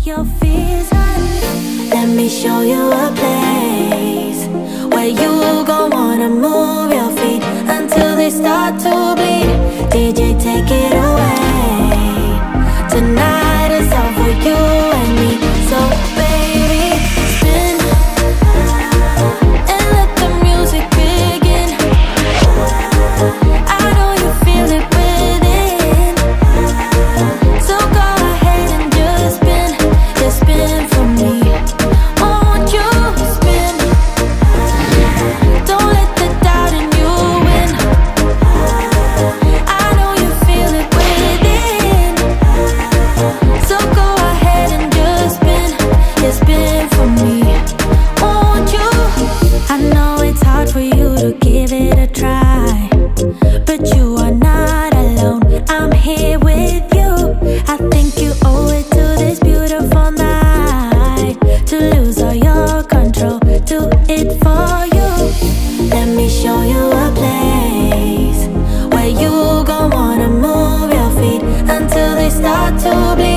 your fears hurt. Let me show you a place where you gon' wanna move your feet until they start to bleed. DJ, take it away. Tonight is all for you and me. So baby, spin and let the music begin. I know you feel it within. So go ahead and just spin for me. Won't you spin? Don't let the doubt in you win. I know you feel it within. So go ahead and just spin for me. Won't you? I know it's hard for you to give it a try, but you are not alone. I'm here with you. I think you owe it to this beautiful night to lose all your control. Do it for you. Let me show you a place where you gon' wanna move your feet until they start to bleed.